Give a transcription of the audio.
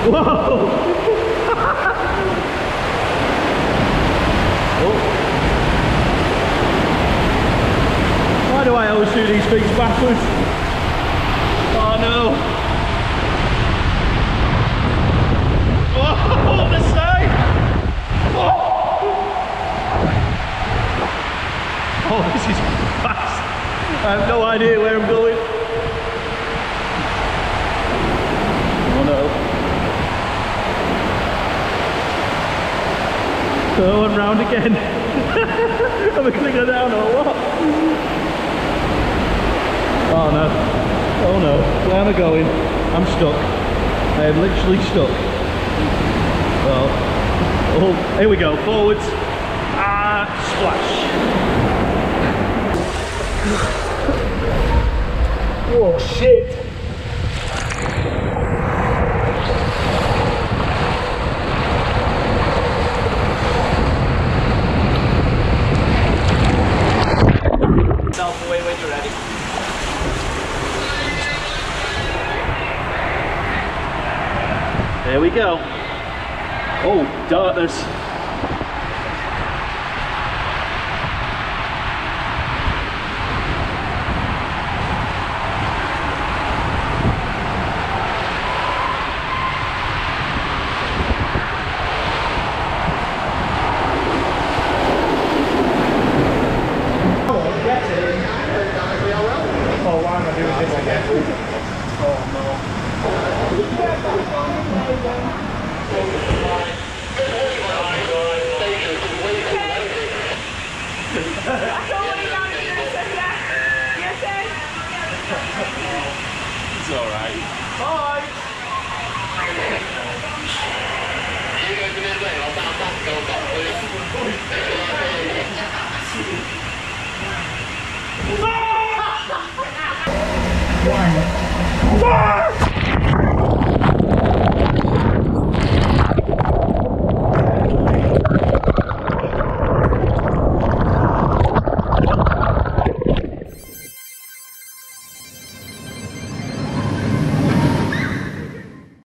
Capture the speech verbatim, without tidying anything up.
Whoa! Oh. Why do I always do these things backwards? Oh no! Oh, the side! Oh, oh this is fast! I have no idea where I'm going. Oh no. Oh, and round again. Am I going to go down or what? Oh no. Oh no. Where am I going? I'm stuck. I am literally stuck. Well. Oh, here we go. Forwards. Ah, splash. Oh shit. Self away when you're ready. There we go. Oh, darkness. Oh, why am I doing this again? Oh no. It's alright. Bye! One.